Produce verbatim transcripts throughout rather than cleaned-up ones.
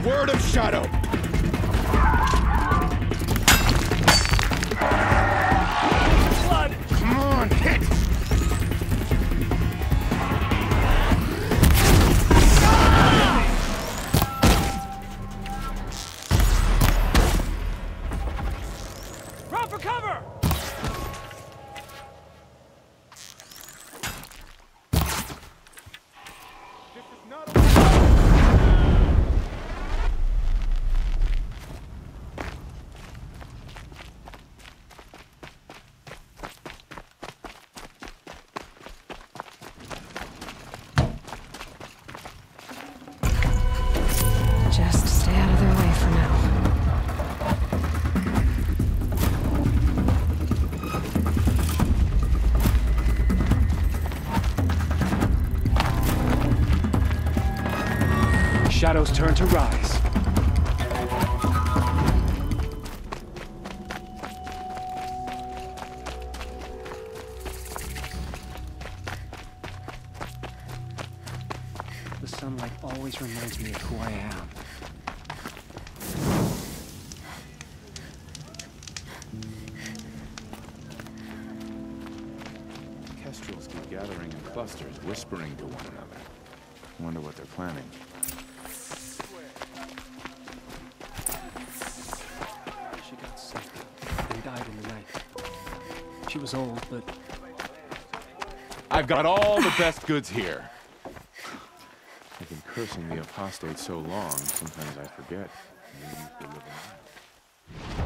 word of Shadow! Blood! Come on, hit! Run for cover! Just stay out of their way for now. Shadow's turn to rise. The sunlight always reminds me of who I am. Kestrels keep gathering in clusters, whispering to one another. Wonder what they're planning. She got sick and died in the night. She was old, but I've got all the best goods here. I've been cursing the apostate so long, sometimes I forget. They used to live alive.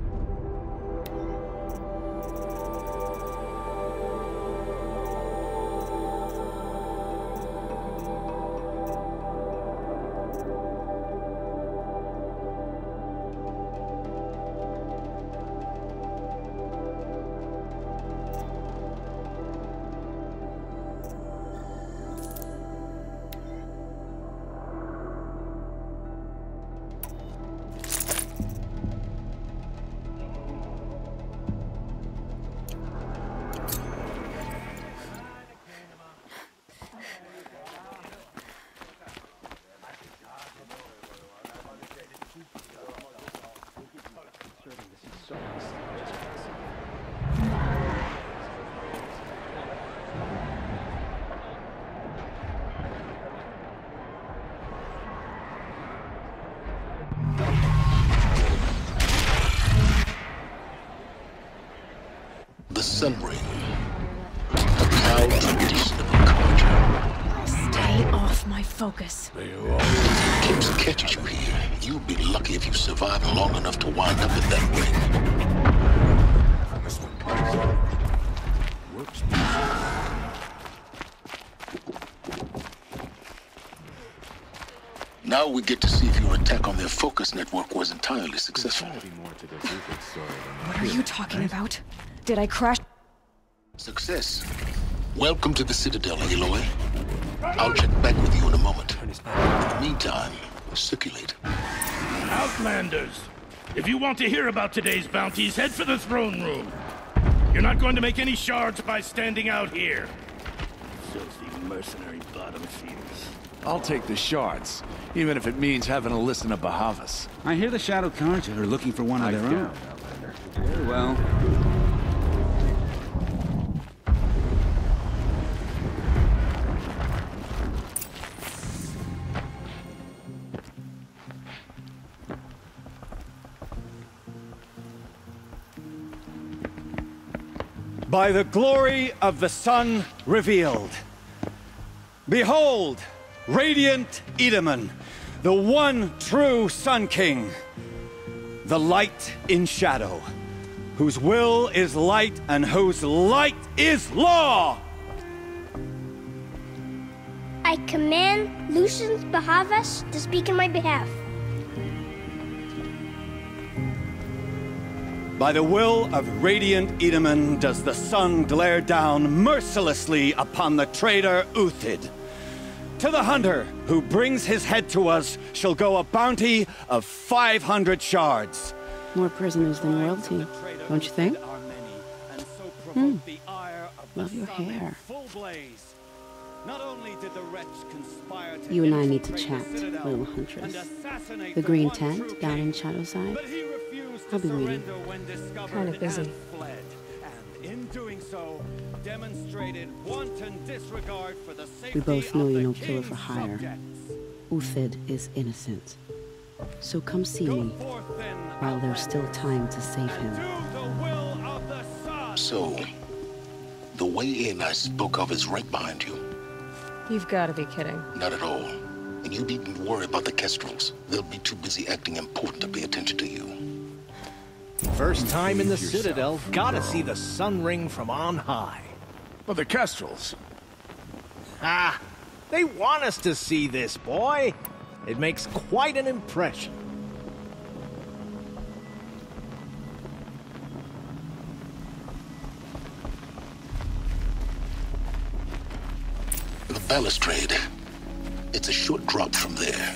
The Sun Ring. A proud tradition of the culture. Stay off my focus. Gibbs catches you here. You'll be lucky if you survive long enough to wind up in that ring. Whoops. Now we get to see if your attack on their focus network was entirely successful. There's gotta be more to this Euclid story than What are you talking about? Did I crash? Success. Welcome to the Citadel, Aloy. I'll check back with you in a moment. Meantime, circulate. Outlanders! If you want to hear about today's bounties, head for the throne room. You're not going to make any shards by standing out here. Filthy mercenary bottom feeders. I'll take the shards, even if it means having to listen to Bahavas. I hear the Shadow Carja are looking for one of their own. Very well. By the glory of the sun revealed. Behold, radiant Edaman, the one true Sun King. The light in shadow, whose will is light and whose light is law! I command Lucius Bahavas to speak in my behalf. By the will of radiant Edaman does the sun glare down mercilessly upon the traitor Uthid. To the hunter who brings his head to us shall go a bounty of five hundred shards. More prisoners than royalty, don't you think? Hmm. Love your hair. Not only did the wretch conspire to You and I need to infiltrate chat, the Citadel little and huntress. assassinate The the green one tent true down king, in Shadowside. but he refused I'll to be waiting. surrender when discovered Kinda busy. and fled. And in doing so, demonstrated wanton disregard for the safety We both know of you're the no killer king's for hire. subjects. Uthid is innocent. So come see me Forth then, while there's still time to save him. do the will of the sun. So, the way in I spoke of is right behind you. You've got to be kidding. Not at all. And you needn't worry about the Kestrels. They'll be too busy acting important to pay attention to you. First time in the Behave yourself, Citadel, gotta girl. see the sun ring from on high. Well, the Kestrels. Ah, they want us to see this, boy. It makes quite an impression. The balustrade. It's a short drop from there.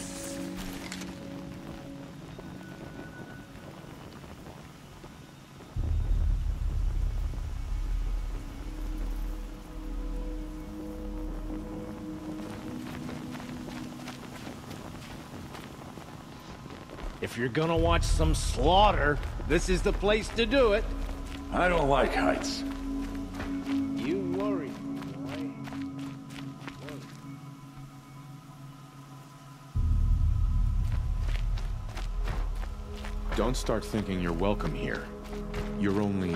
If you're gonna watch some slaughter, this is the place to do it. I don't like heights. You worry, boy. Don't start thinking you're welcome here. You're only...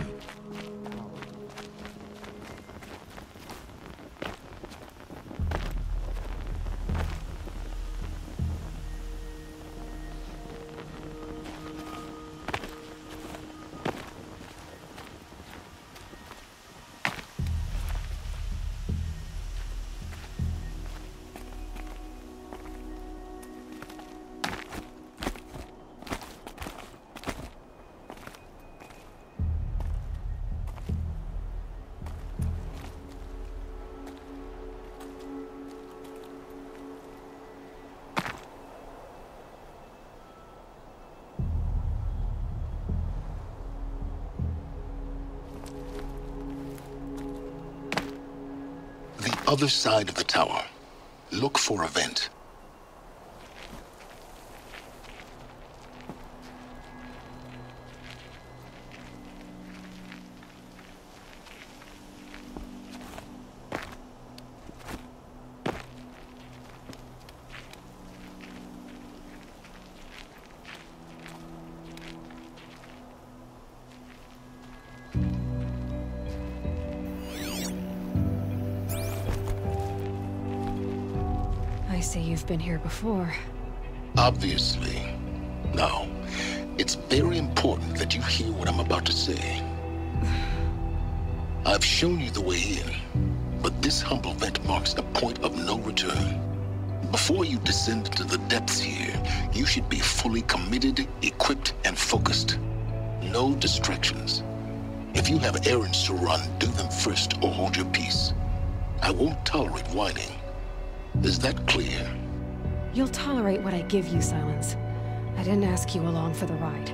Other side of the tower. Look for a vent. I see you've been here before. Obviously. Now, it's very important that you hear what I'm about to say. I've shown you the way in, but this humble vent marks a point of no return. Before you descend into the depths here, you should be fully committed, equipped, and focused. No distractions. If you have errands to run, do them first or hold your peace. I won't tolerate whining. Is that clear? You'll tolerate what I give you, Silence. I didn't ask you along for the ride.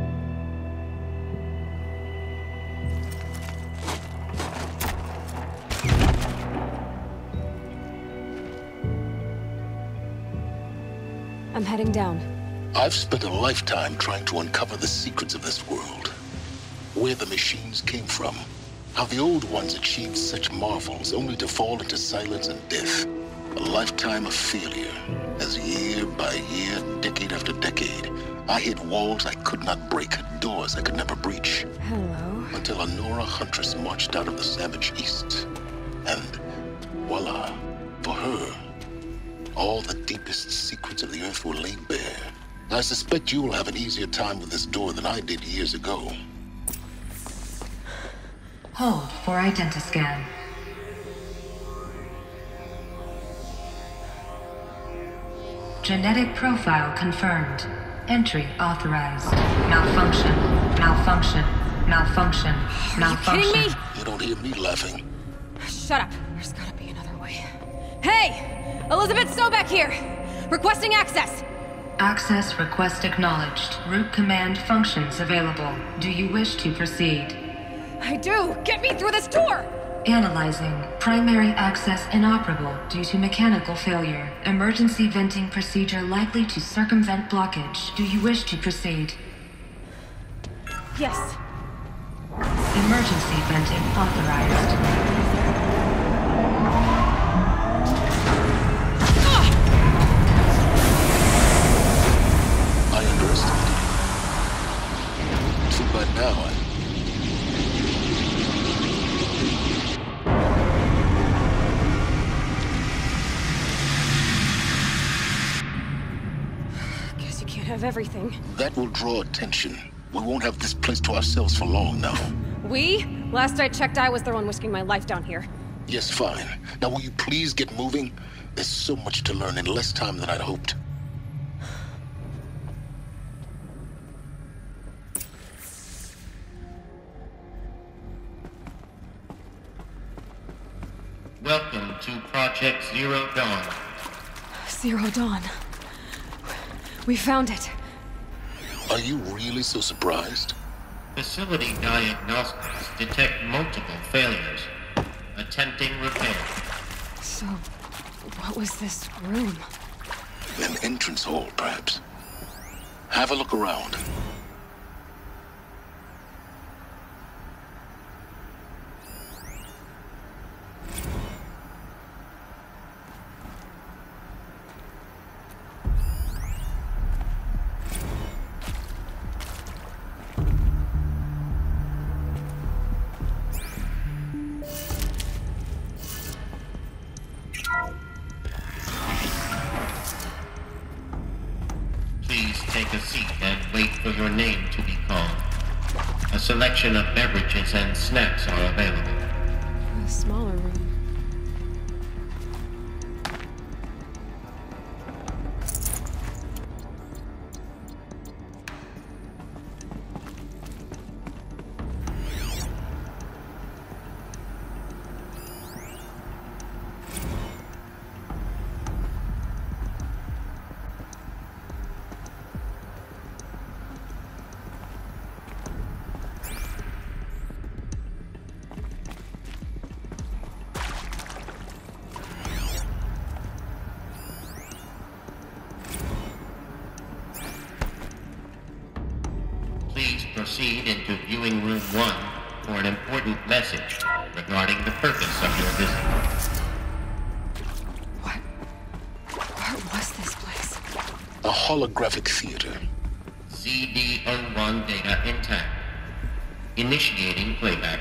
I'm heading down. I've spent a lifetime trying to uncover the secrets of this world. Where the machines came from. How the old ones achieved such marvels only to fall into silence and death. A lifetime of failure, as year by year, decade after decade, I hit walls I could not break, doors I could never breach. Hello. Until a Nora huntress marched out of the savage east. And voila, for her, all the deepest secrets of the earth were laid bare. I suspect you will have an easier time with this door than I did years ago. Hold for identiscan. Genetic profile confirmed. Entry authorized. Malfunction. Malfunction. Malfunction. Are Malfunction. you kidding me? You don't hear me laughing. Shut up. There's gotta be another way. Hey! Elizabeth Sobek here! Requesting access! Access request acknowledged. Root command functions available. Do you wish to proceed? I do! Get me through this door! Analyzing. Primary access inoperable due to mechanical failure. Emergency venting procedure likely to circumvent blockage. Do you wish to proceed? Yes. Emergency venting authorized. I underestimated you. Too bad now I... Guess you can't have everything. That will draw attention. We won't have this place to ourselves for long now. We? Last I checked, I was the one risking my life down here. Yes, fine. Now will you please get moving? There's so much to learn in less time than I'd hoped. Welcome to Project Zero Dawn. Zero Dawn. We found it. Are you really so surprised? Facility diagnostics detect multiple failures. Attempting repair. So, what was this room? An entrance hall, perhaps. Have a look around. Take a seat and wait for your name to be called. A selection of beverages and snacks are available. A smaller room. Proceed into viewing room one for an important message regarding the purpose of your visit. What? What was this place? A holographic theater. C D zero one data intact. Initiating playback.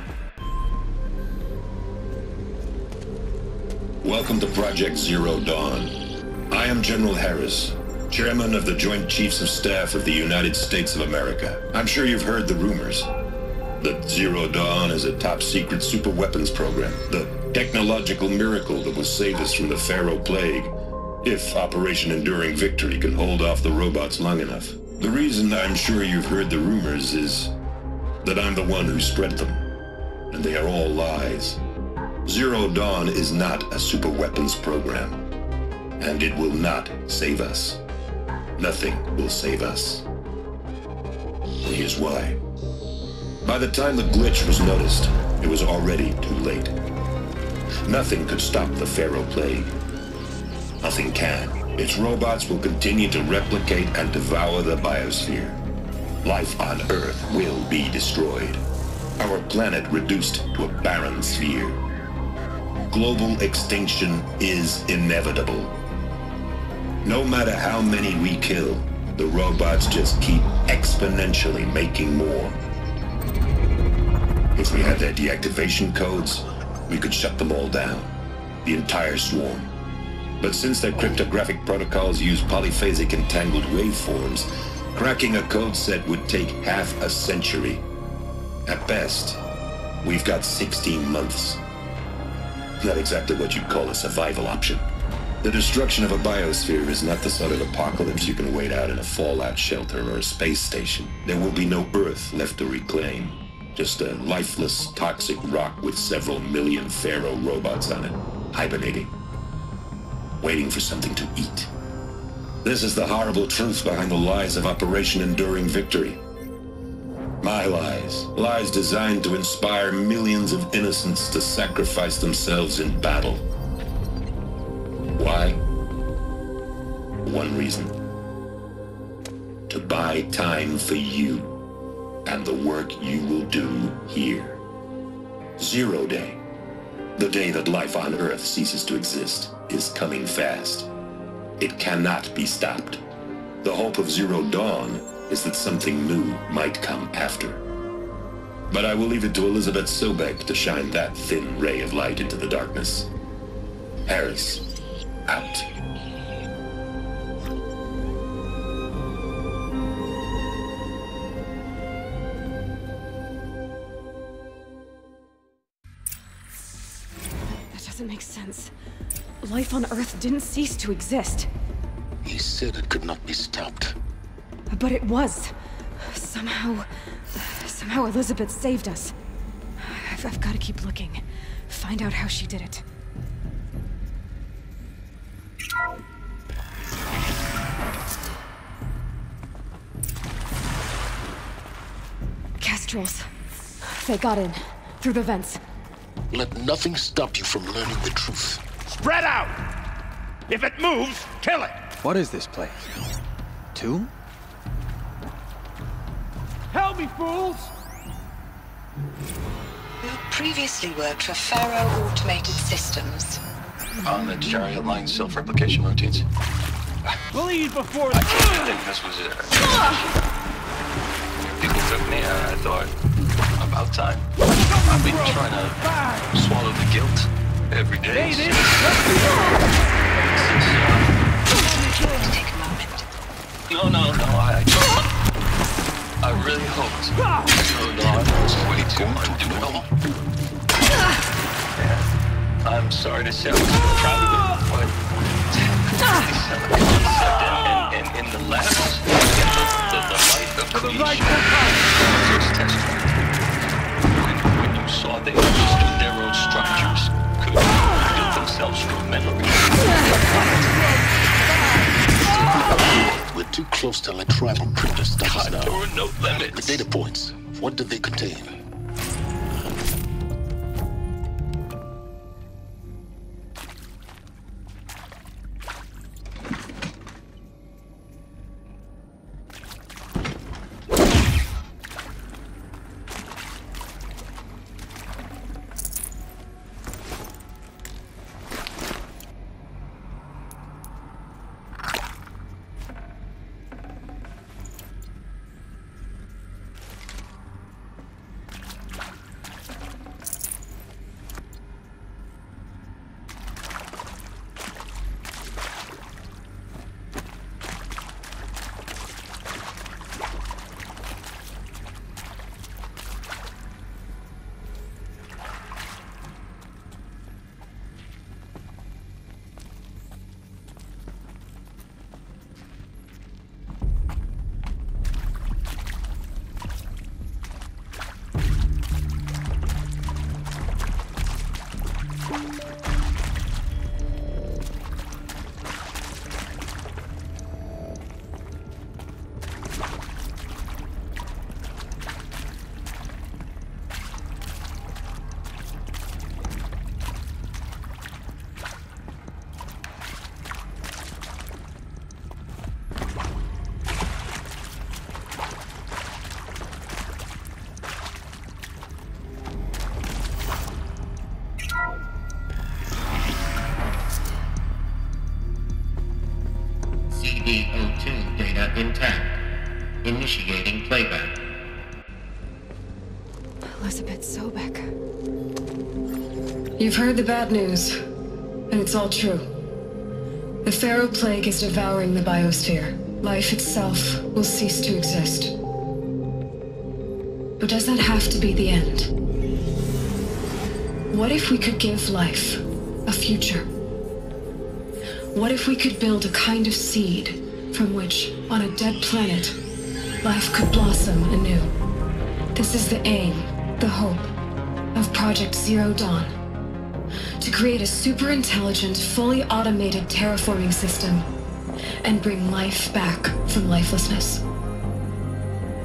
Welcome to Project Zero Dawn. I am General Harris, Chairman of the Joint Chiefs of Staff of the United States of America. I'm sure you've heard the rumors that Zero Dawn is a top-secret superweapons program, the technological miracle that will save us from the Pharaoh Plague, if Operation Enduring Victory can hold off the robots long enough. The reason I'm sure you've heard the rumors is that I'm the one who spread them, and they are all lies. Zero Dawn is not a superweapons program, and it will not save us. Nothing will save us. And here's why. By the time the glitch was noticed, it was already too late. Nothing could stop the Pharaoh Plague. Nothing can. Its robots will continue to replicate and devour the biosphere. Life on Earth will be destroyed. Our planet reduced to a barren sphere. Global extinction is inevitable. No matter how many we kill, the robots just keep exponentially making more. If we had their deactivation codes, we could shut them all down. The entire swarm. But since their cryptographic protocols use polyphasic entangled waveforms, cracking a code set would take half a century. At best, we've got sixteen months. Not exactly what you'd call a survival option. The destruction of a biosphere is not the sort of apocalypse you can wait out in a fallout shelter or a space station. There will be no Earth left to reclaim. Just a lifeless, toxic rock with several million Pharaoh robots on it, hibernating, waiting for something to eat. This is the horrible truth behind the lies of Operation Enduring Victory. My lies. Lies designed to inspire millions of innocents to sacrifice themselves in battle. Why? One reason. To buy time for you and the work you will do here. Zero Day, the day that life on Earth ceases to exist, is coming fast. It cannot be stopped. The hope of Zero Dawn is that something new might come after. But I will leave it to Elizabeth Sobek to shine that thin ray of light into the darkness. Harris, out. That doesn't make sense. Life on Earth didn't cease to exist. He said it could not be stopped. But it was. Somehow... Somehow Elizabeth saved us. I've, I've got to keep looking. Find out how she did it. Kestrels. They got in. Through the vents. Let nothing stop you from learning the truth. Spread out! If it moves, kill it! What is this place? Tomb? Help me, fools! You previously worked for Faro Automated Systems. On the chariot line self-replication routines. Bleed before I didn't think this was it. People took me, uh, I thought, about time. I've been trying to swallow the guilt every day. Since, uh, Take a moment. no, no, no, I... I really hoped Zero Dawn was way too undoable. Yeah. I'm sorry to say I was proud of it, but they sell a concept and, and, and in the labs, the, the, the light of creation was tested. When, when you saw they understood their own structures, could build themselves from memory. We're too close to like tribal printer stuff now. There were no limits. The data points, what did they contain? C D O two data intact. Initiating playback. Elizabeth Sobek. You've heard the bad news, and it's all true. The Pharaoh Plague is devouring the biosphere. Life itself will cease to exist. But does that have to be the end? What if we could give life a future? What if we could build a kind of seed from which, on a dead planet, life could blossom anew? This is the aim, the hope, of Project Zero Dawn. To create a super-intelligent, fully automated terraforming system and bring life back from lifelessness.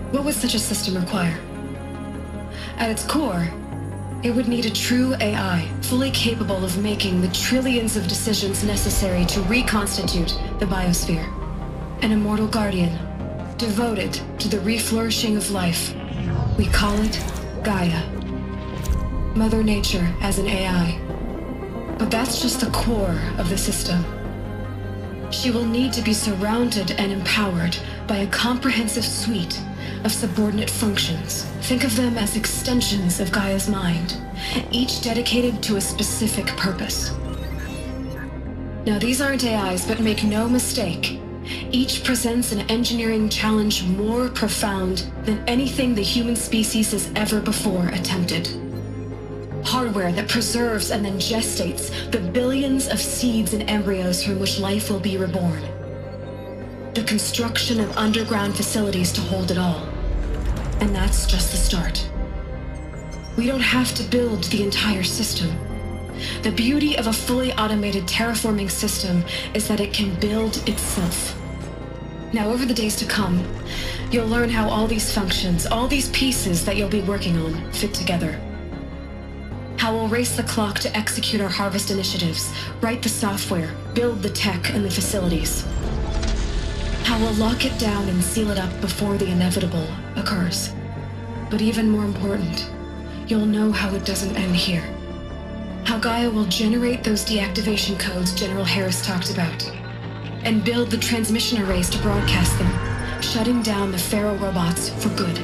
What would such a system require? At its core, it would need a true A I, fully capable of making the trillions of decisions necessary to reconstitute the biosphere. An immortal guardian, devoted to the reflourishing of life. We call it Gaia. Mother Nature as an A I. But that's just the core of the system. She will need to be surrounded and empowered by a comprehensive suite of subordinate functions. Think of them as extensions of Gaia's mind, each dedicated to a specific purpose. Now, these aren't A Is, but make no mistake, each presents an engineering challenge more profound than anything the human species has ever before attempted. Hardware that preserves and then gestates the billions of seeds and embryos from which life will be reborn. The construction of underground facilities to hold it all. And that's just the start. We don't have to build the entire system. The beauty of a fully automated terraforming system is that it can build itself. Now, over the days to come, you'll learn how all these functions, all these pieces that you'll be working on, fit together. How we'll race the clock to execute our harvest initiatives, write the software, build the tech and the facilities. How we'll lock it down and seal it up before the inevitable occurs. But even more important, you'll know how it doesn't end here. How Gaia will generate those deactivation codes General Harris talked about, and build the transmission arrays to broadcast them, shutting down the Pharaoh robots for good.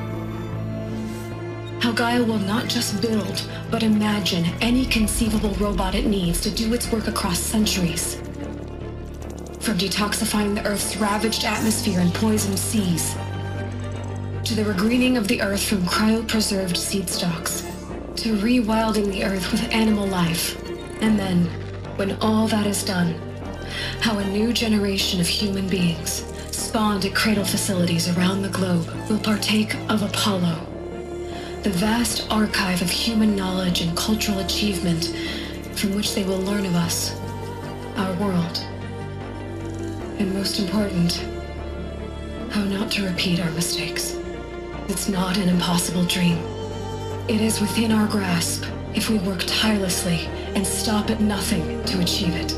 How Gaia will not just build, but imagine any conceivable robot it needs to do its work across centuries. From detoxifying the Earth's ravaged atmosphere and poisoned seas, to the regreening of the Earth from cryopreserved seed stalks, to rewilding the Earth with animal life. And then, when all that is done, how a new generation of human beings, spawned at cradle facilities around the globe, will partake of Apollo, the vast archive of human knowledge and cultural achievement from which they will learn of us, our world. And most important, how not to repeat our mistakes. It's not an impossible dream. It is within our grasp if we work tirelessly and stop at nothing to achieve it.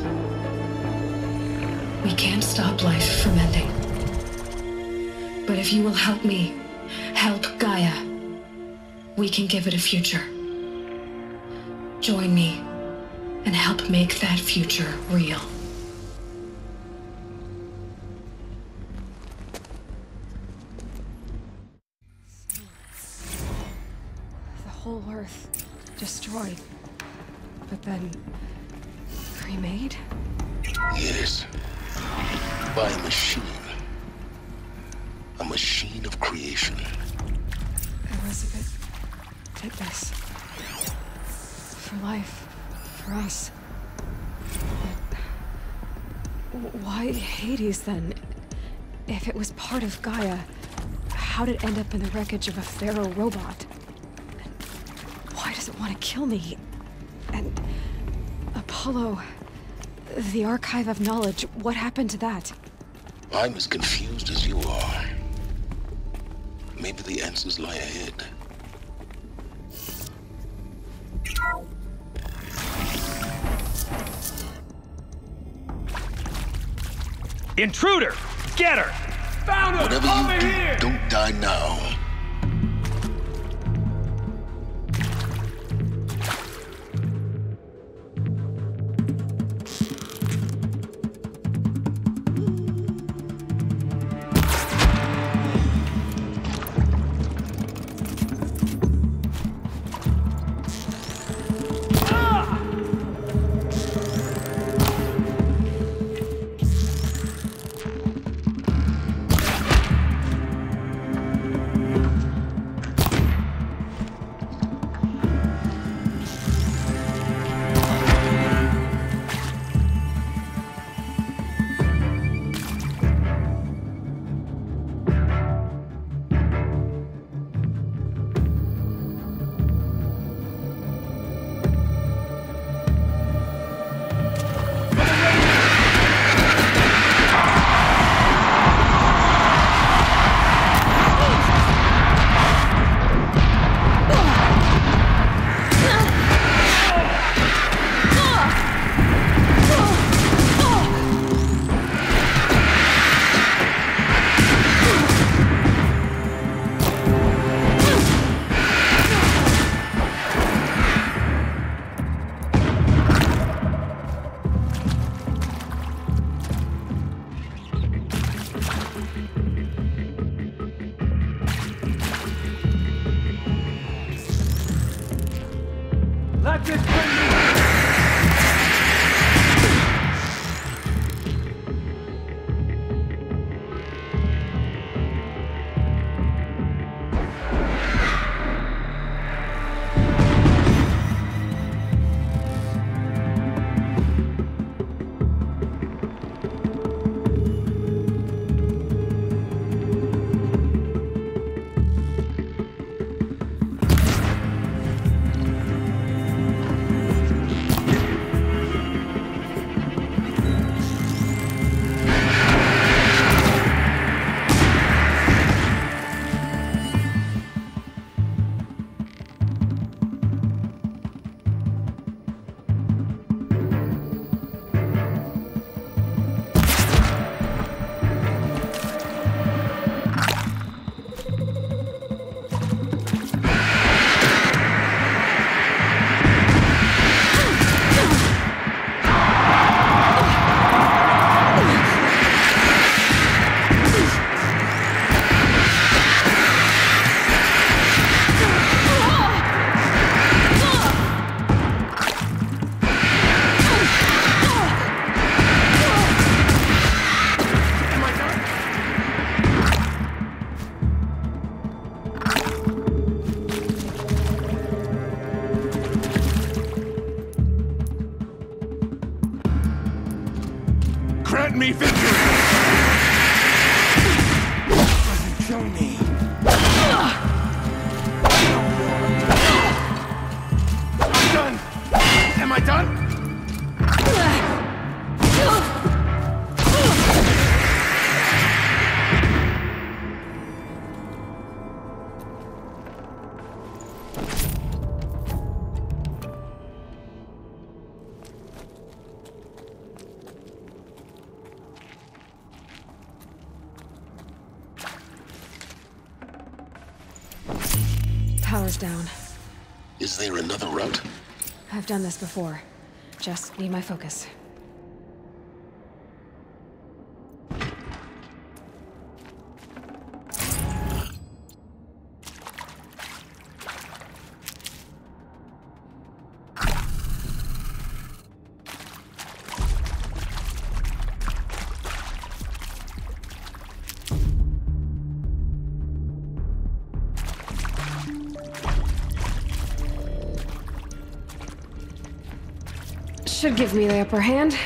We can't stop life from ending. But if you will help me, help Gaia, we can give it a future. Join me and help make that future real. The whole Earth destroyed, but then remade? Yes. By a machine. A machine of creation. Elizabeth did this. For life. For us. But why Hades then? If it was part of Gaia, how did it end up in the wreckage of a Pharaoh robot? And why does it want to kill me? And Apollo, the archive of knowledge, what happened to that? I'm as confused as you are. Maybe the answers lie ahead. Intruder! Get her! Found her! Whatever Over you do, here! Don't die now. power's down. Is there another route? I've done this before. Just need my focus. Should give me the upper hand.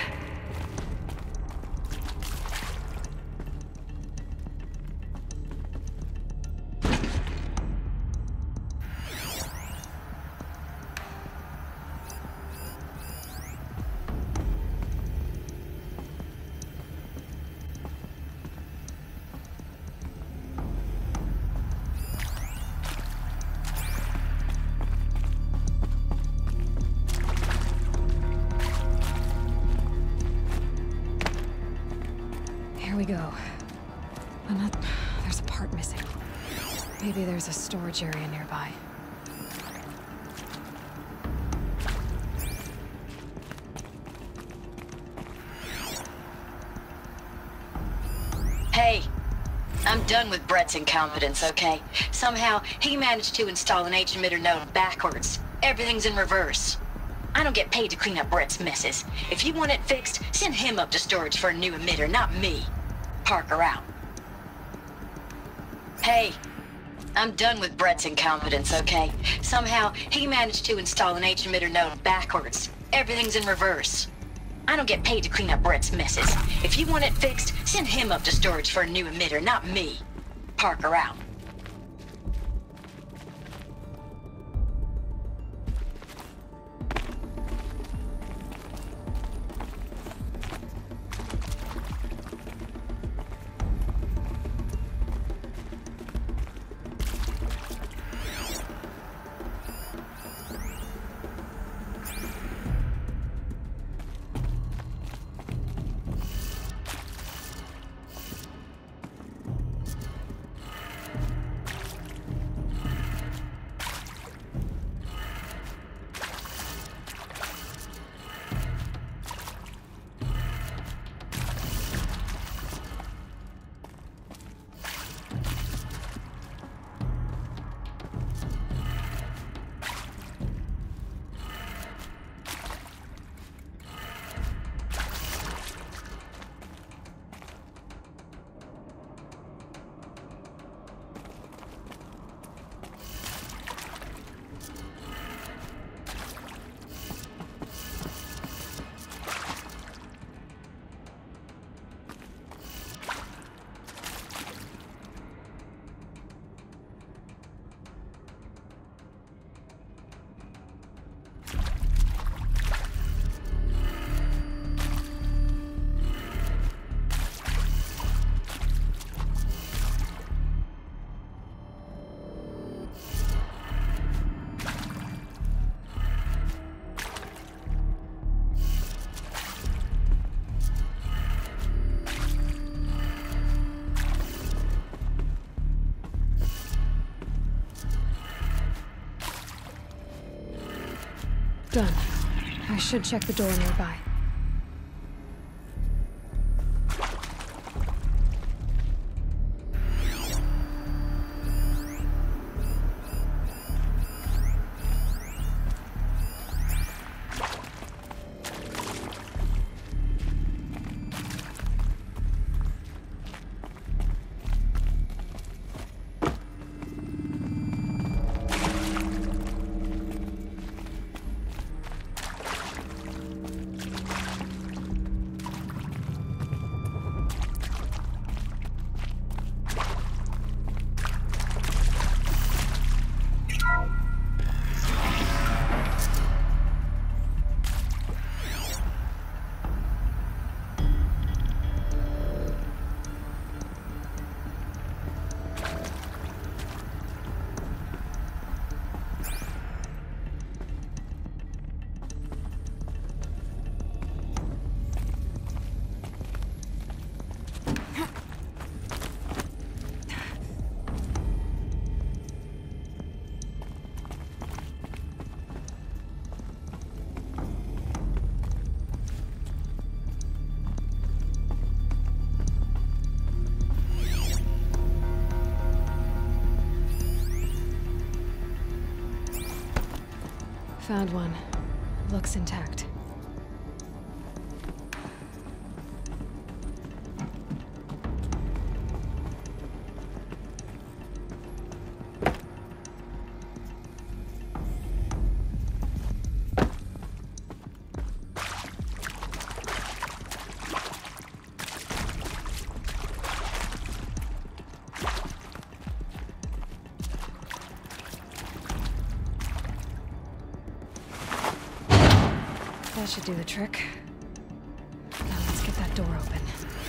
We go. I'm not... There's a part missing. Maybe there's a storage area nearby. Hey, I'm done with Brett's incompetence, okay? Somehow, he managed to install an H-emitter node backwards. Everything's in reverse. I don't get paid to clean up Brett's messes. If you want it fixed, send him up to storage for a new emitter, not me. Parker out. Hey, I'm done with Brett's incompetence, okay? Somehow, he managed to install an H-emitter node backwards. Everything's in reverse. I don't get paid to clean up Brett's messes. If you want it fixed, send him up to storage for a new emitter, not me. Parker out. Done. I should check the door nearby. Found one. Looks intact. That should do the trick. Now let's get that door open.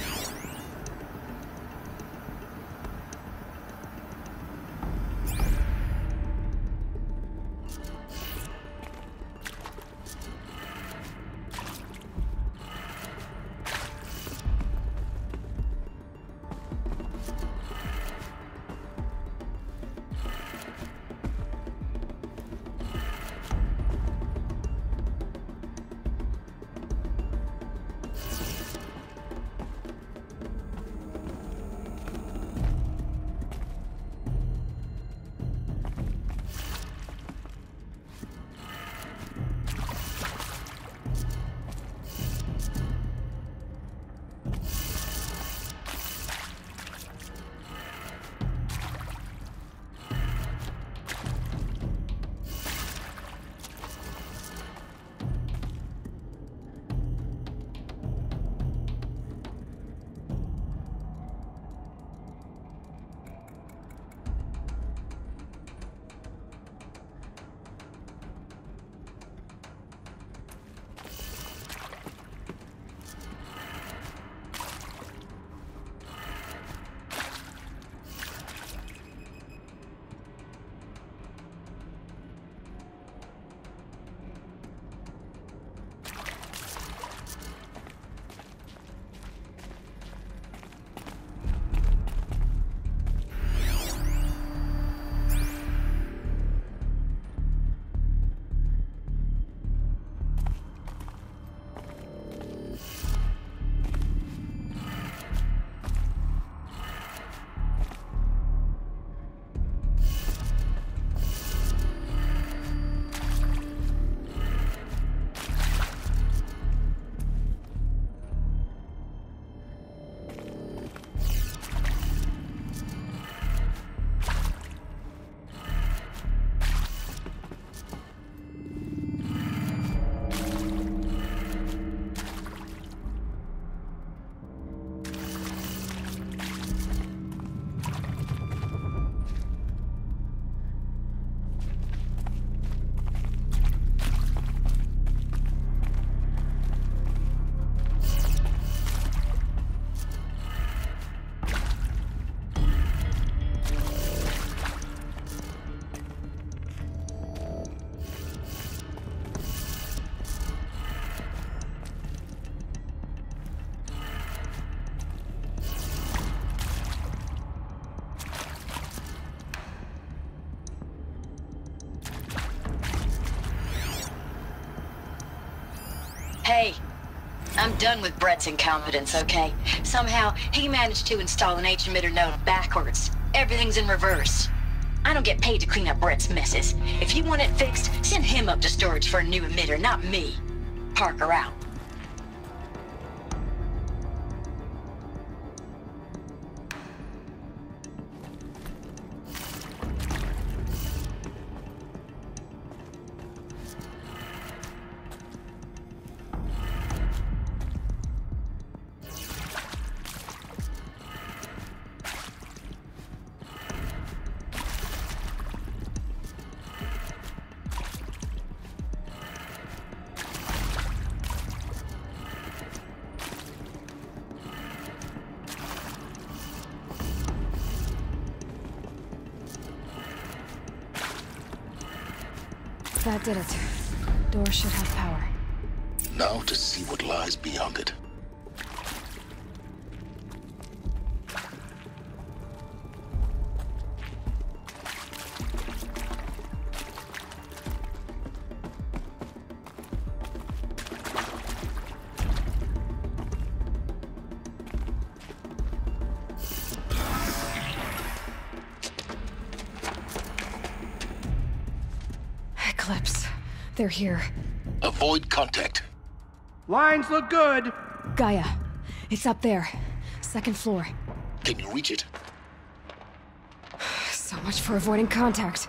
Hey, I'm done with Brett's incompetence, okay? Somehow, he managed to install an H emitter node backwards. Everything's in reverse. I don't get paid to clean up Brett's messes. If you want it fixed, send him up to storage for a new emitter, not me. Parker out. That did it. Door should have power. Now to see what lies beyond it. Eclipse. They're here. Avoid contact. Lines look good. Gaia. It's up there. Second floor. Can you reach it? So much for avoiding contact.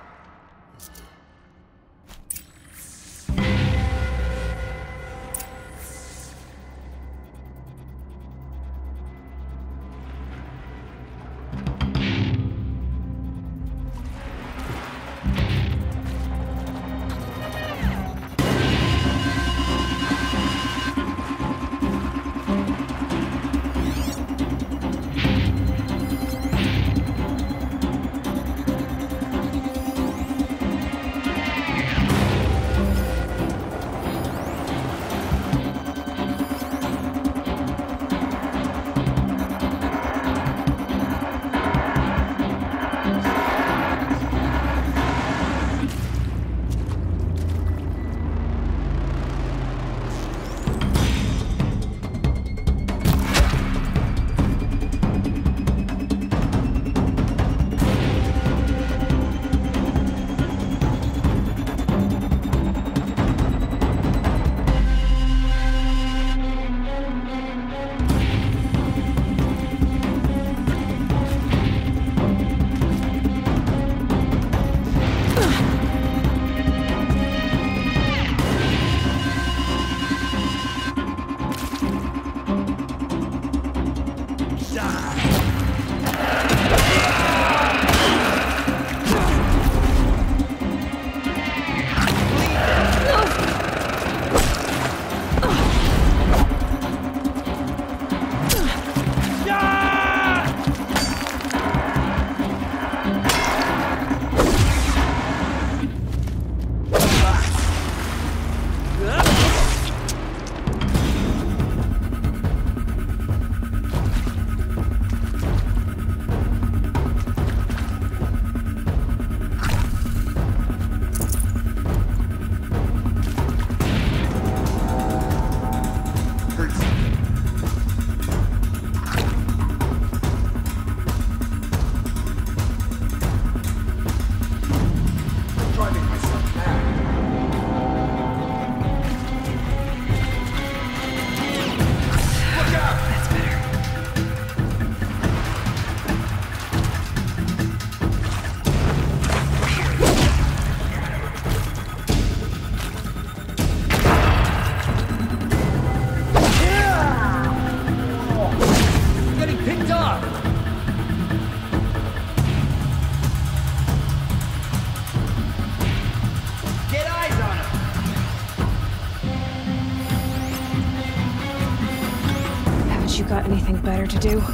Got anything better to do?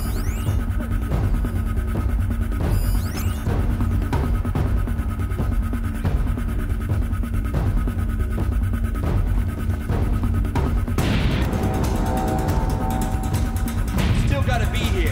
Still gotta be here.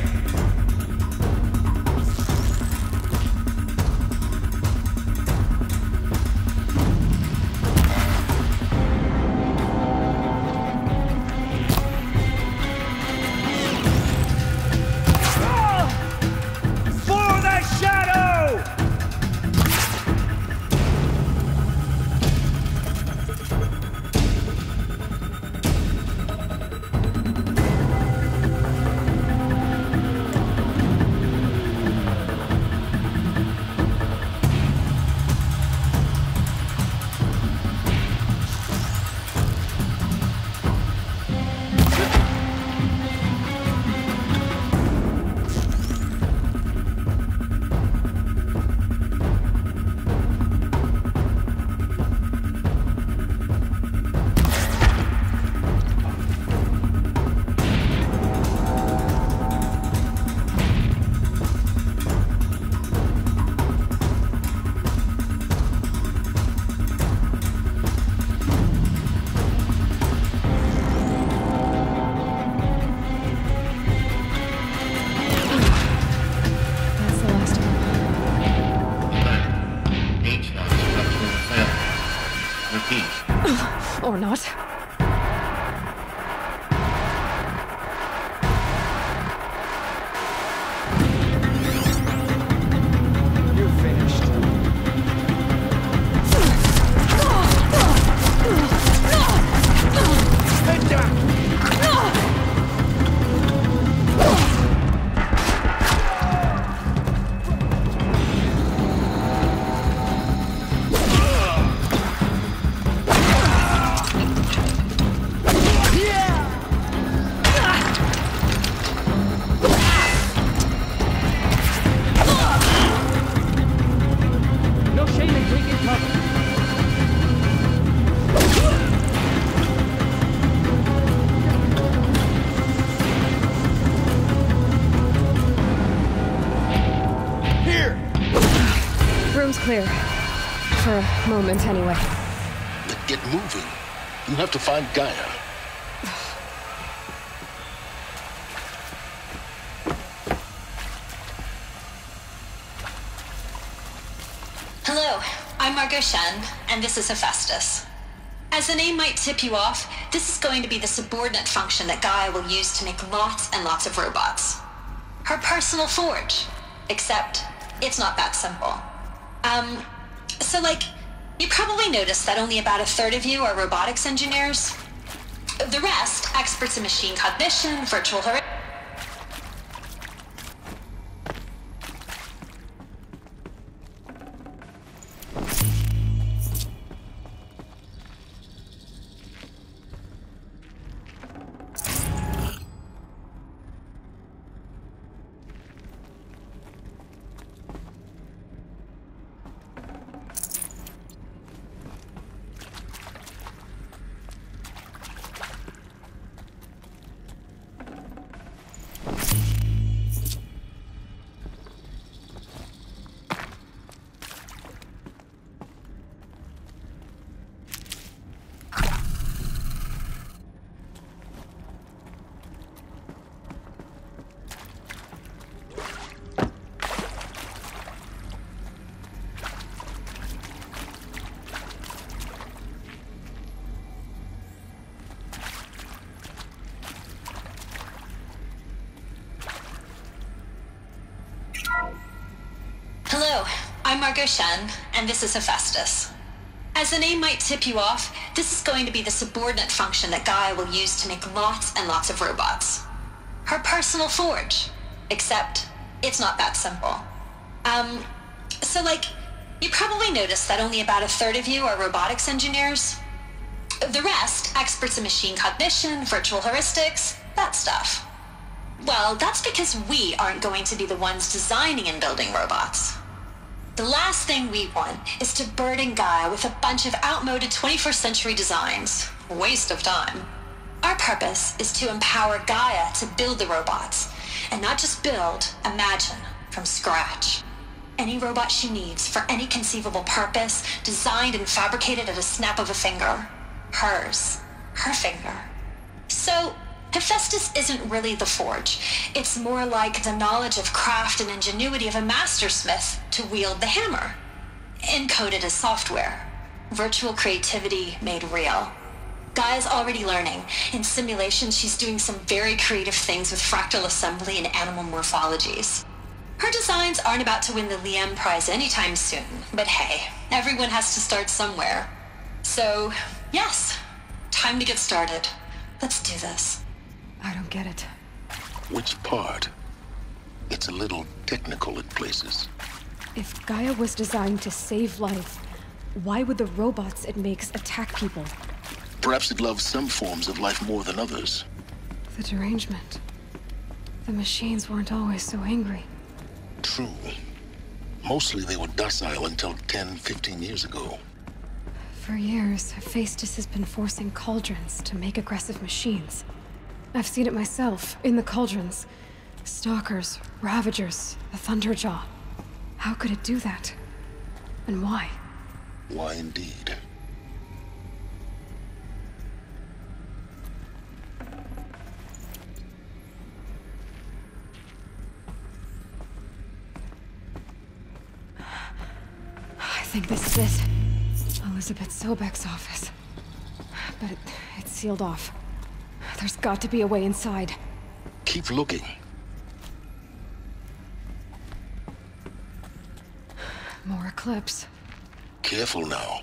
Or not. You're finished. room's clear. For a moment, anyway. Then get moving. You have to find Gaia. Hello, I'm Margot Shen, and this is Hephaestus. As the name might tip you off, this is going to be the subordinate function that Gaia will use to make lots and lots of robots. Her personal forge. Except, it's not that simple. Um, so like, you probably noticed that only about a third of you are robotics engineers. The rest, experts in machine cognition, virtual heuristics. Hello, I'm Margot Shen, and this is Hephaestus. As the name might tip you off, this is going to be the subordinate function that Gaia will use to make lots and lots of robots. Her personal forge. Except, it's not that simple. Um, so like, you probably noticed that only about a third of you are robotics engineers. The rest, experts in machine cognition, virtual heuristics, that stuff. Well, that's because we aren't going to be the ones designing and building robots. The last thing we want is to burden Gaia with a bunch of outmoded twenty-first century designs. Waste of time. Our purpose is to empower Gaia to build the robots, and not just build, imagine, from scratch. Any robot she needs for any conceivable purpose, designed and fabricated at a snap of a finger. Hers. Her finger. So, Hephaestus isn't really the forge. It's more like the knowledge of craft and ingenuity of a mastersmith to wield the hammer. Encoded as software. Virtual creativity made real. Gaia's already learning. In simulations, she's doing some very creative things with fractal assembly and animal morphologies. Her designs aren't about to win the Liam Prize anytime soon, but hey, everyone has to start somewhere. So, yes, time to get started. Let's do this. I don't get it. Which part? It's a little technical at places. If Gaia was designed to save life, why would the robots it makes attack people? Perhaps it loves some forms of life more than others. The derangement. The machines weren't always so angry. True. Mostly they were docile until ten, fifteen years ago. For years, Hephaestus has been forcing cauldrons to make aggressive machines. I've seen it myself, in the cauldrons. Stalkers, Ravagers, the Thunderjaw. How could it do that? And why? Why indeed? I think this is it. Elizabeth Sobek's office. But it, it's sealed off. There's got to be a way inside. Keep looking. More Eclipse. Careful now.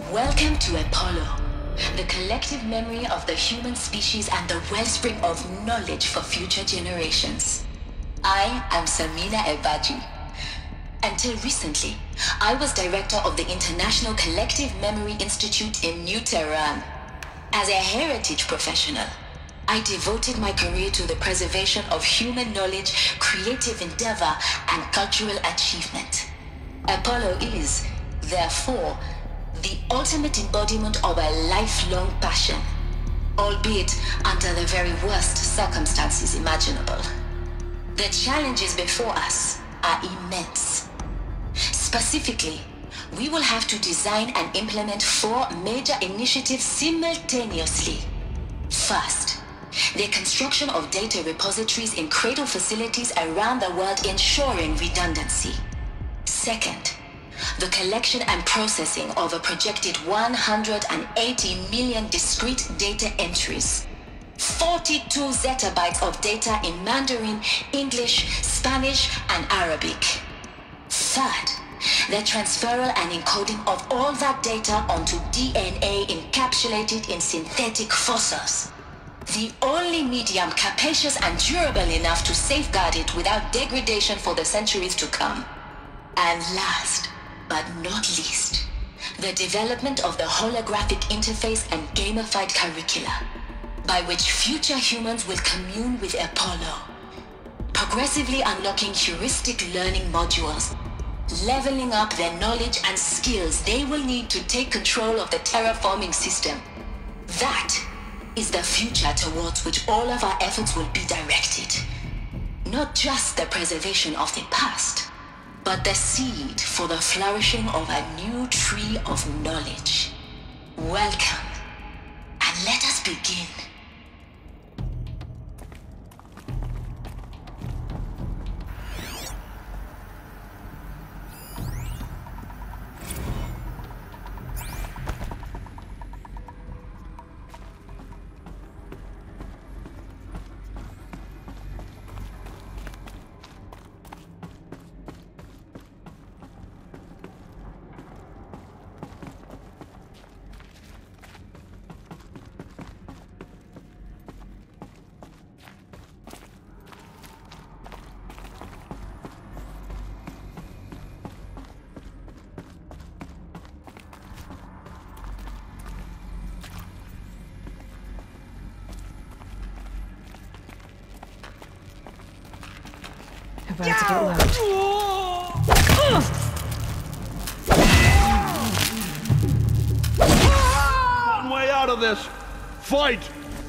Welcome to Apollo, the collective memory of the human species and the wellspring of knowledge for future generations. I am Samina Ebaji. Until recently, I was director of the International Collective Memory Institute in New Tehran. As a heritage professional, I devoted my career to the preservation of human knowledge, creative endeavor, and cultural achievement. Apollo is, therefore, the ultimate embodiment of a lifelong passion, albeit under the very worst circumstances imaginable. The challenges before us are immense. Specifically, we will have to design and implement four major initiatives simultaneously. First, the construction of data repositories in cradle facilities around the world, ensuring redundancy. Second, the collection and processing of a projected one hundred eighty million discrete data entries, forty-two zettabytes of data in Mandarin, English, Spanish, and Arabic. Third, the transferal and encoding of all that data onto D N A encapsulated in synthetic fossils, the only medium capacious and durable enough to safeguard it without degradation for the centuries to come. And last, but not least, the development of the holographic interface and gamified curricula, by which future humans will commune with Apollo, progressively unlocking heuristic learning modules, leveling up their knowledge and skills they will need to take control of the terraforming system. That is the future towards which all of our efforts will be directed. Not just the preservation of the past, but the seed for the flourishing of a new tree of knowledge. Welcome, and let us begin. About to get loud. One way out of this. Fight!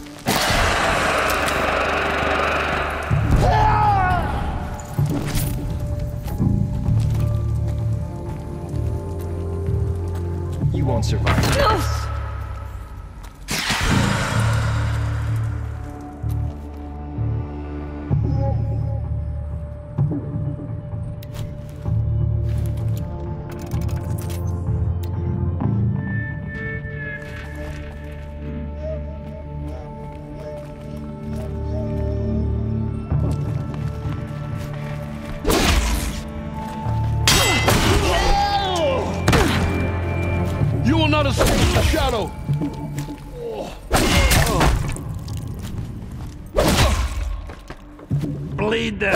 You won't survive this. Shadow! Bleed them!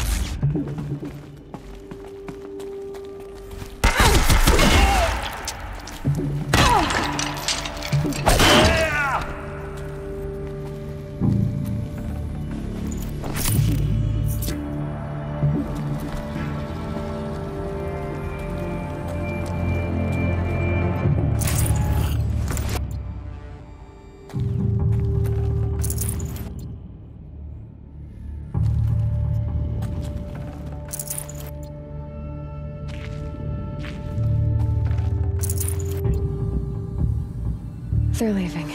They're leaving.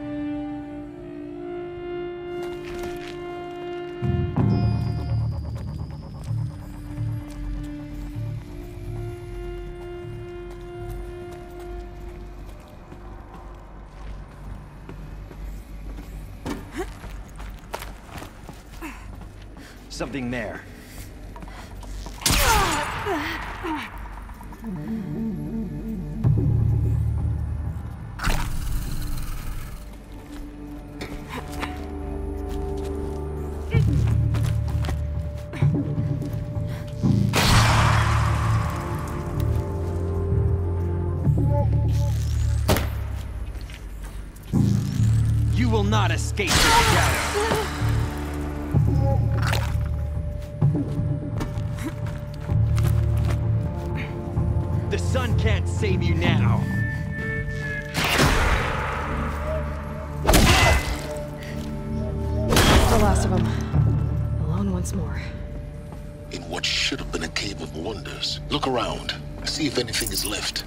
Something there. will not escape this shadow. The sun can't save you now. The last of them. Alone once more. In what should have been a cave of wonders. Look around. See if anything is left.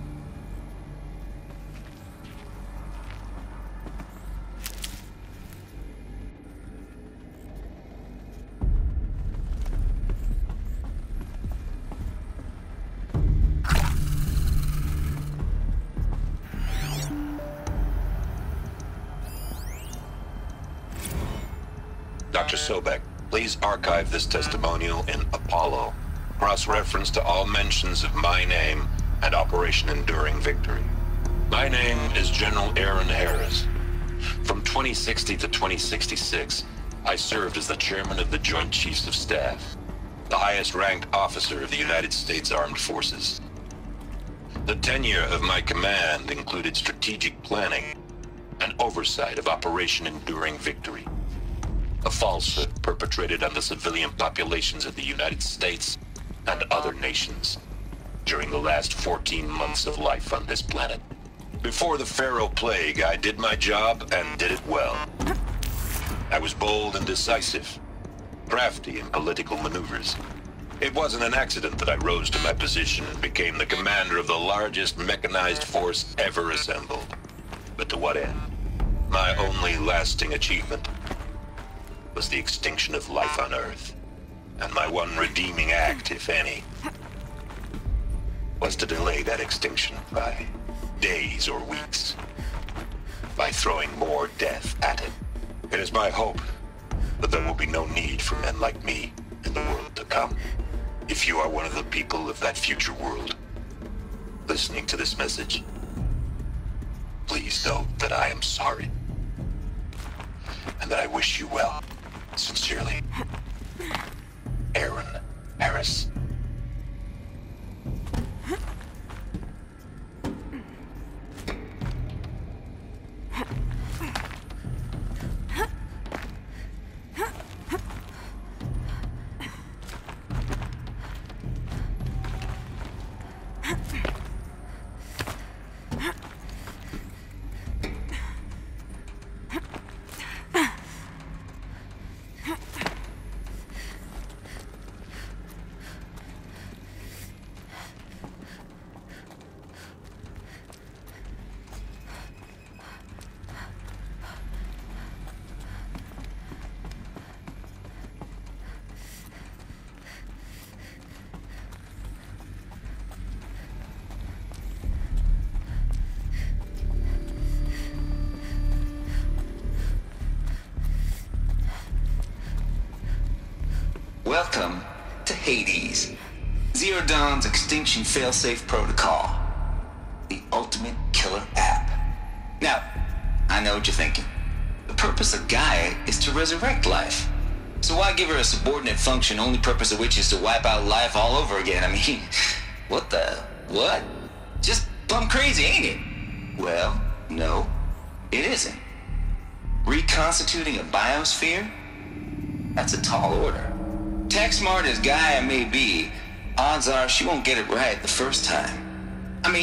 Doctor Sobek, please archive this testimonial in Apollo. Cross-reference to all mentions of my name and Operation Enduring Victory. My name is General Aaron Harris. From twenty sixty to twenty sixty-six, I served as the chairman of the Joint Chiefs of Staff, the highest-ranked officer of the United States Armed Forces. The tenure of my command included strategic planning and oversight of Operation Enduring Victory, a falsehood perpetrated on the civilian populations of the United States and other nations during the last fourteen months of life on this planet. Before the Pharaoh Plague, I did my job and did it well. I was bold and decisive, crafty in political maneuvers. It wasn't an accident that I rose to my position and became the commander of the largest mechanized force ever assembled. But to what end? My only lasting achievement was the extinction of life on Earth. And my one redeeming act, if any, was to delay that extinction by days or weeks, by throwing more death at it. It is my hope that there will be no need for men like me in the world to come. If you are one of the people of that future world listening to this message, please know that I am sorry, and that I wish you well. Sincerely, Aaron Harris. Welcome to Hades, Zero Dawn's extinction failsafe protocol, the ultimate killer app. Now, I know what you're thinking. The purpose of Gaia is to resurrect life. So why give her a subordinate function, only purpose of which is to wipe out life all over again? I mean, what the, what? Just plumb crazy, ain't it? Well, no, it isn't. Reconstituting a biosphere? That's a tall order. Tech smart as Gaia may be, odds are she won't get it right the first time. I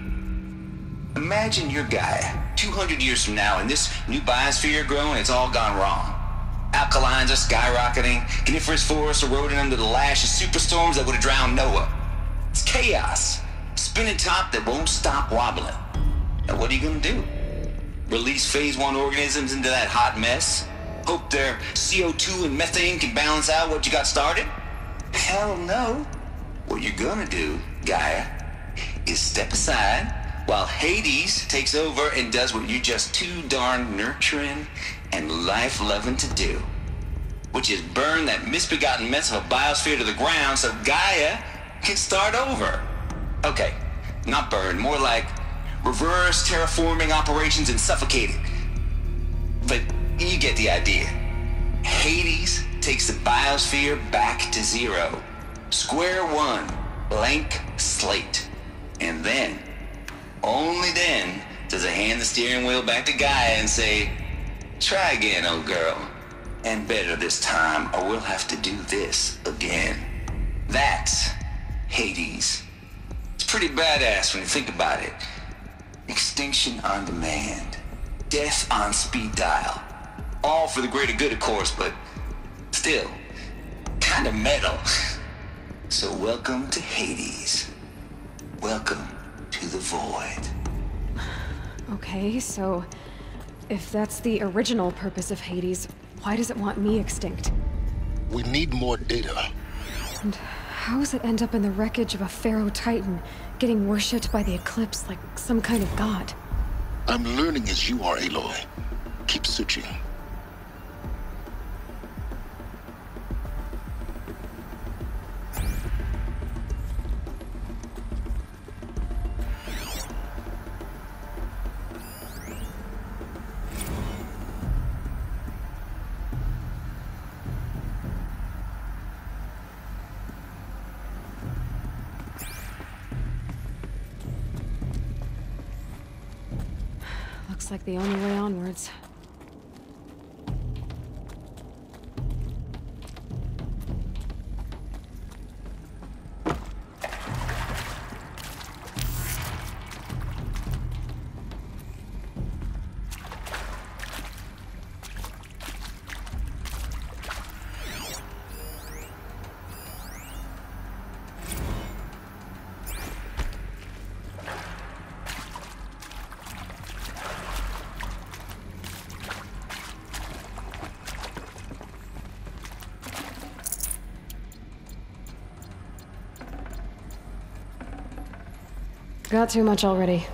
mean, imagine you're Gaia, two hundred years from now, and this new biosphere growing, it's all gone wrong. Alkalines are skyrocketing, coniferous forests eroding under the lash of superstorms that would have drowned Noah. It's chaos, spinning top that won't stop wobbling. Now what are you gonna do? Release phase one organisms into that hot mess? Hope their C O two and methane can balance out what you got started? Hell no. What you're gonna do, Gaia, is step aside while Hades takes over and does what you're just too darn nurturing and life-loving to do, which is burn that misbegotten mess of a biosphere to the ground so Gaia can start over. Okay, not burn, more like reverse terraforming operations and suffocate it. But you get the idea. Hades takes the biosphere back to zero. Square one, blank slate. And then, only then, does it hand the steering wheel back to Gaia and say, Try again, old girl. And better this time, or we'll have to do this again. That's Hades. It's pretty badass when you think about it. Extinction on demand. Death on speed dial. All for the greater good, of course, but still, kind of metal. So welcome to Hades. Welcome to the Void. Okay, so if that's the original purpose of Hades, why does it want me extinct? We need more data. And how does it end up in the wreckage of a Pharaoh Titan, getting worshipped by the Eclipse like some kind of god? I'm learning as you are, Aloy. Keep searching. Looks like the only way onwards. Got too much already.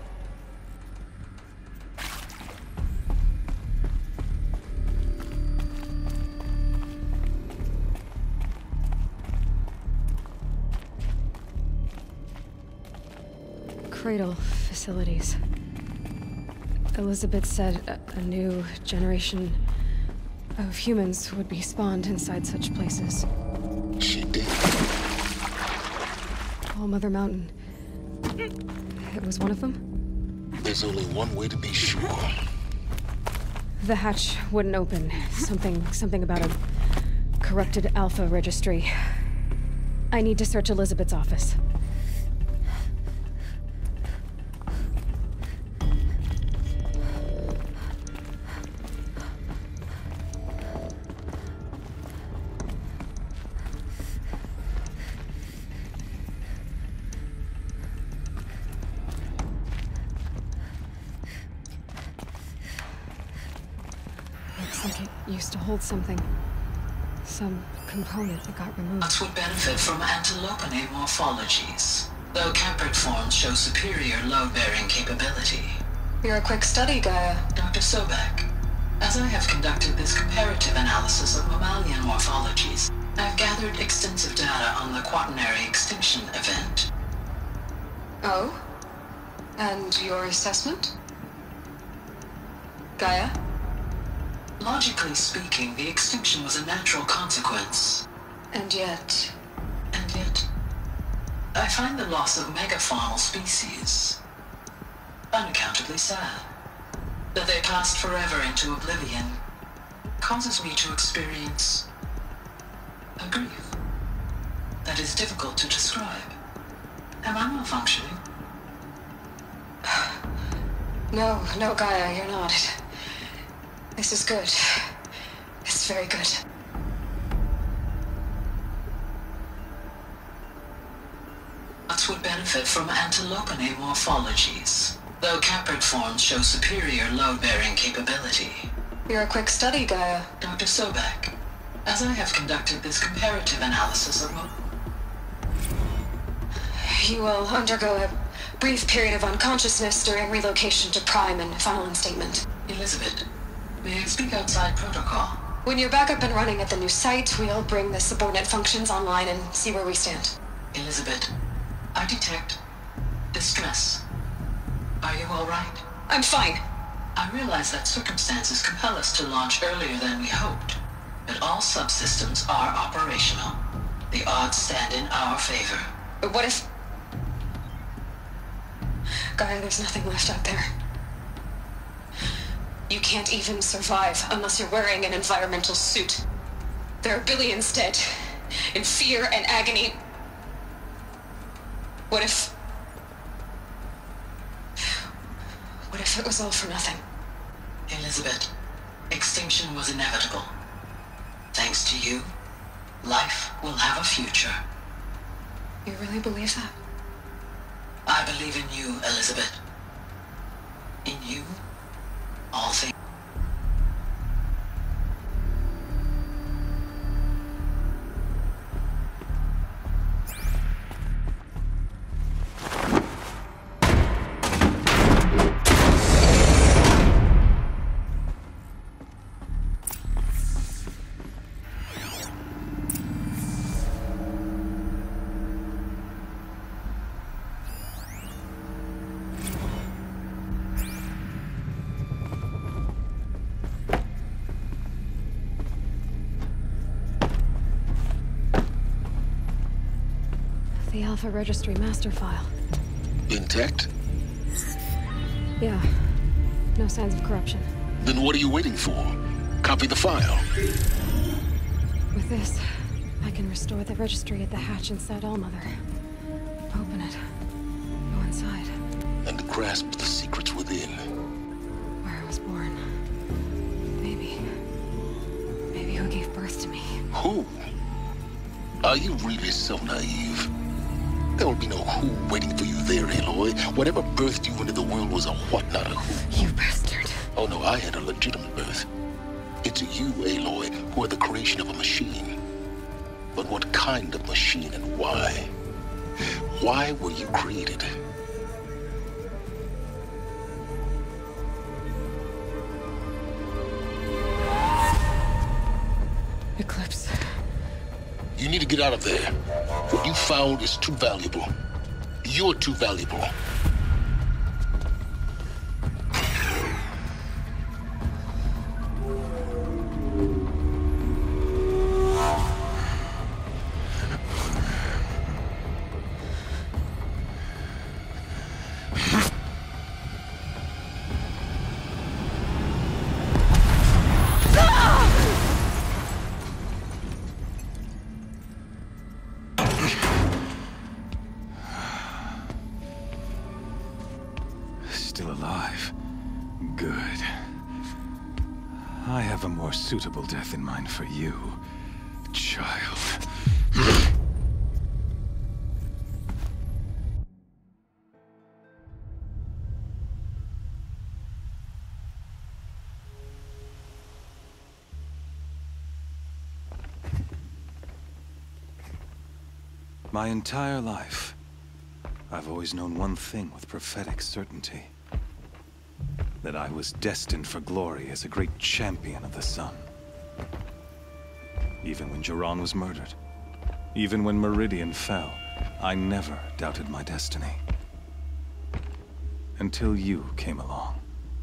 Cradle facilities. Elizabeth said a, a new generation of humans would be spawned inside such places. She did. All Mother Mountain. It was one of them? There's only one way to be sure. The hatch wouldn't open. Something, something about a corrupted Alpha registry. I need to search Elizabeth's office. Looks like it used to hold something. Some component that got removed. Nuts would benefit from antilopinae morphologies, though caprid forms show superior load-bearing capability. You're a quick study, Gaia. Doctor Sobek, as I have conducted this comparative analysis of mammalian morphologies, I've gathered extensive data on the quaternary extinction event. Oh? And your assessment? Gaia? Logically speaking, the extinction was a natural consequence. And yet... And yet... I find the loss of megafaunal species unaccountably sad. That they passed forever into oblivion causes me to experience a grief that is difficult to describe. Am I malfunctioning? No, no, Gaia, you're not. This is good. It's very good. Nuts would benefit from antilopinae morphologies, though caprid forms show superior load-bearing capability. You're a quick study, Gaia. Doctor Sobek, as I have conducted this comparative analysis of... You will undergo a brief period of unconsciousness during relocation to Prime and final instatement. Elizabeth, may I speak outside protocol? When you're back up and running at the new site, we'll bring the subordinate functions online and see where we stand. Elizabeth, I detect distress. Are you all right? I'm fine. I realize that circumstances compel us to launch earlier than we hoped, but all subsystems are operational. The odds stand in our favor. But what if... Gaia, there's nothing left out there. You can't even survive unless you're wearing an environmental suit. There are billions dead, in fear and agony. What if... What if it was all for nothing? Elizabeth, extinction was inevitable. Thanks to you, life will have a future. You really believe that? I believe in you, Elizabeth. In you, all things. The Alpha Registry master file. Intact? Yeah. No signs of corruption. Then what are you waiting for? Copy the file. With this, I can restore the registry at the hatch inside Allmother. Open it. Go inside. And grasp the secrets within. Where I was born. Maybe... Maybe who gave birth to me. Who? Are you really so naive? There will be no who waiting for you there, Aloy. Whatever birthed you into the world was a what, not a who. You bastard. Oh no, I had a legitimate birth. It's you, Aloy, who are the creation of a machine. But what kind of machine and why? Why were you created? Eclipse. You need to get out of there. What you found is too valuable. You're too valuable. Still alive. Good. I have a more suitable death in mind for you, child. My entire life, I've always known one thing with prophetic certainty. That I was destined for glory as a great champion of the sun. Even when Jiran was murdered, even when Meridian fell, I never doubted my destiny. Until you came along.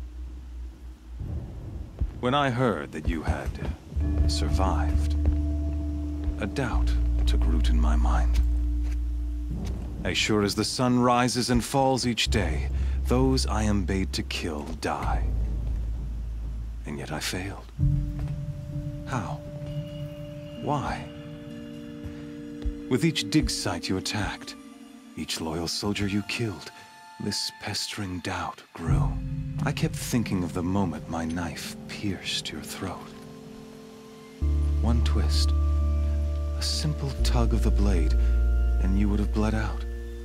When I heard that you had survived, a doubt took root in my mind. As sure as the sun rises and falls each day, those I am bade to kill die. And yet I failed. How? Why? With each dig site you attacked, each loyal soldier you killed, this pestering doubt grew. I kept thinking of the moment my knife pierced your throat. One twist, a simple tug of the blade, and you would have bled out.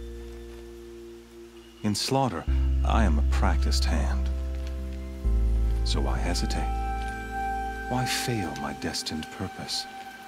In slaughter, I am a practiced hand. So why hesitate? Why fail my destined purpose?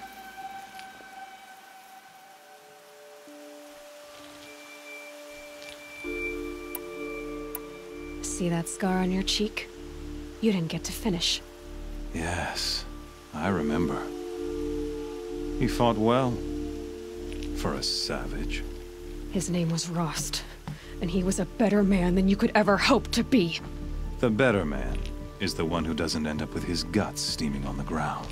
See that scar on your cheek? You didn't get to finish. Yes, I remember. He fought well. For a savage. His name was Rost, and he was a better man than you could ever hope to be. The better man is the one who doesn't end up with his guts steaming on the ground.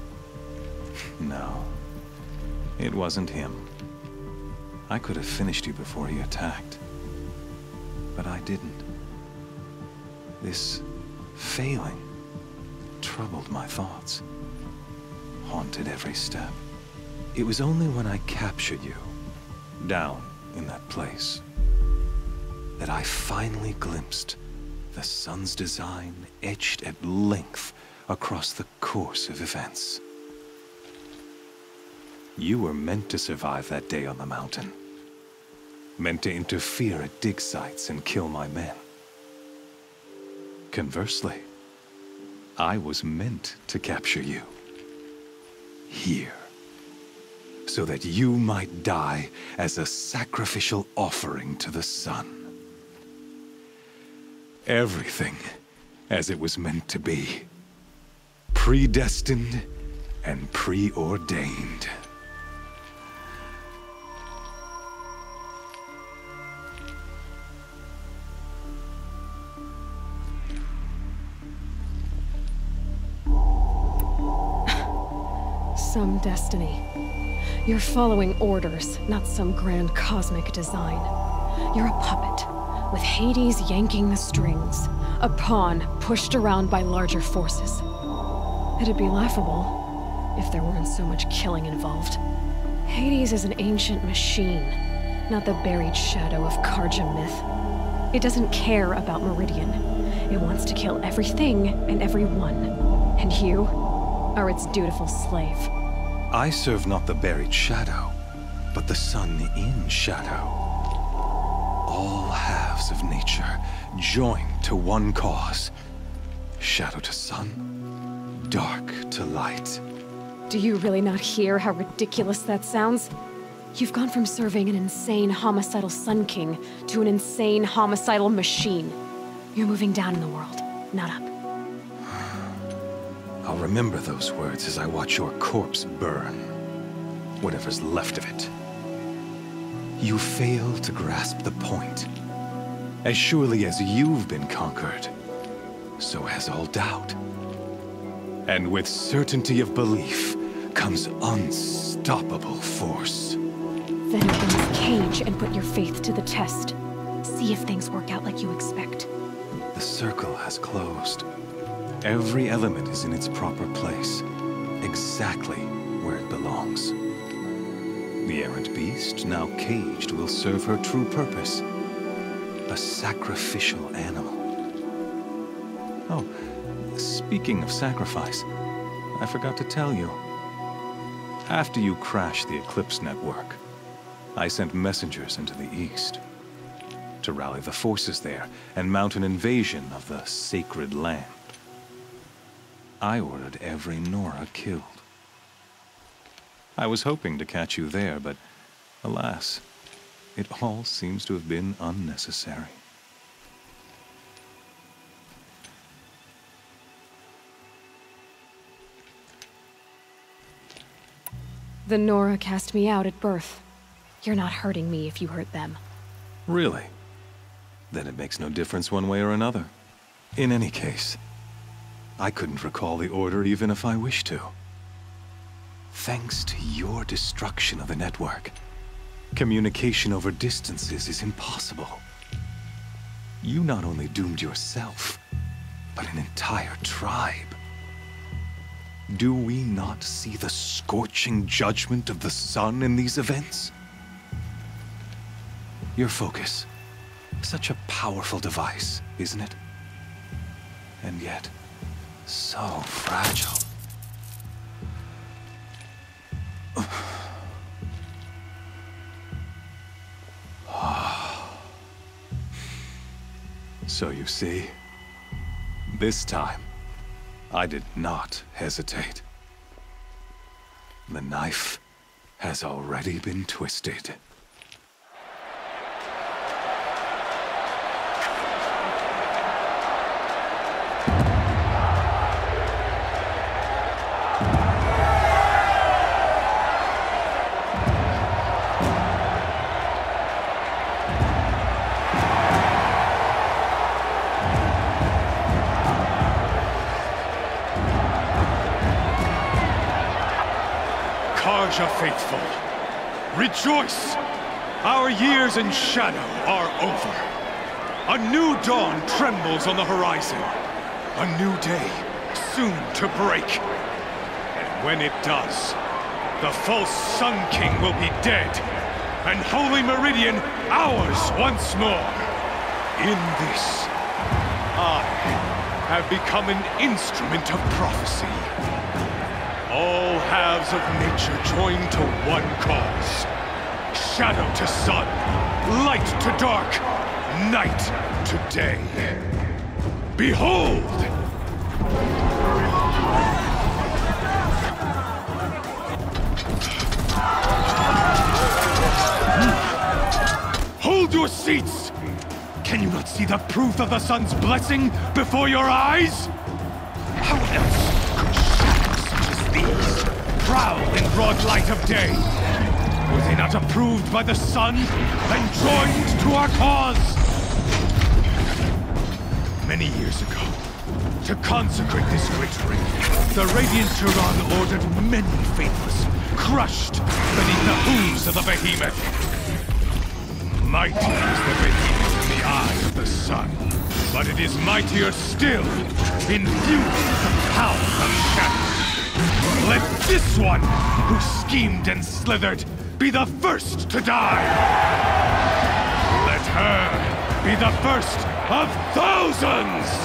No, it wasn't him. I could have finished you before he attacked. But I didn't. This failing troubled my thoughts, haunted every step. It was only when I captured you, down in that place, that I finally glimpsed the sun's design etched at length across the course of events. You were meant to survive that day on the mountain. Meant to interfere at dig sites and kill my men. Conversely, I was meant to capture you. Here. So that you might die as a sacrificial offering to the sun. Everything as it was meant to be. Predestined and preordained. Some destiny. You're following orders, not some grand cosmic design. You're a puppet, with Hades yanking the strings, a pawn pushed around by larger forces. It'd be laughable if there weren't so much killing involved. Hades is an ancient machine, not the buried shadow of Carja myth. It doesn't care about Meridian. It wants to kill everything and everyone. And you are its dutiful slave. I serve not the buried shadow, but the sun in shadow. All halves of nature joined to one cause. Shadow to sun, dark to light. Do you really not hear how ridiculous that sounds? You've gone from serving an insane homicidal Sun King to an insane homicidal machine. You're moving down in the world, not up. I'll remember those words as I watch your corpse burn. Whatever's left of it. You fail to grasp the point. As surely as you've been conquered, so has all doubt. And with certainty of belief comes unstoppable force. Then open this cage and put your faith to the test. See if things work out like you expect. The circle has closed. Every element is in its proper place, exactly where it belongs. The errant beast, now caged, will serve her true purpose. A sacrificial animal. Oh, speaking of sacrifice, I forgot to tell you. After you crashed the Eclipse network, I sent messengers into the east to rally the forces there and mount an invasion of the sacred land. I ordered every Nora killed. I was hoping to catch you there, but alas, it all seems to have been unnecessary. The Nora cast me out at birth. You're not hurting me if you hurt them. Really? Then it makes no difference one way or another. In any case, I couldn't recall the order even if I wished to. Thanks to your destruction of the network, communication over distances is impossible. You not only doomed yourself, but an entire tribe. Do we not see the scorching judgment of the sun in these events? Your focus, such a powerful device, isn't it? And yet, so fragile. So you see, this time, I did not hesitate. The knife has already been twisted. Carja faithful, rejoice! Our years in shadow are over. A new dawn trembles on the horizon. A new day soon to break. And when it does, the false Sun King will be dead, and Holy Meridian ours once more. In this, I have become an instrument of prophecy. All halves of nature join to one cause. Shadow to sun, light to dark, night to day. Behold! Hold your seats! Can you not see the proof of the sun's blessing before your eyes? How else could shadows such as these prowl in broad light of day? Were they not approved by the sun and joined to our cause? Many years ago, to consecrate this great ring, the Radiant Turan ordered many faithless, crushed beneath the hooves of the behemoth. Mighty is the behemoth in the eye of the sun, but it is mightier still, infused with the power of shadow. Let this one, who schemed and slithered, be the first to die! Let her be the first of thousands!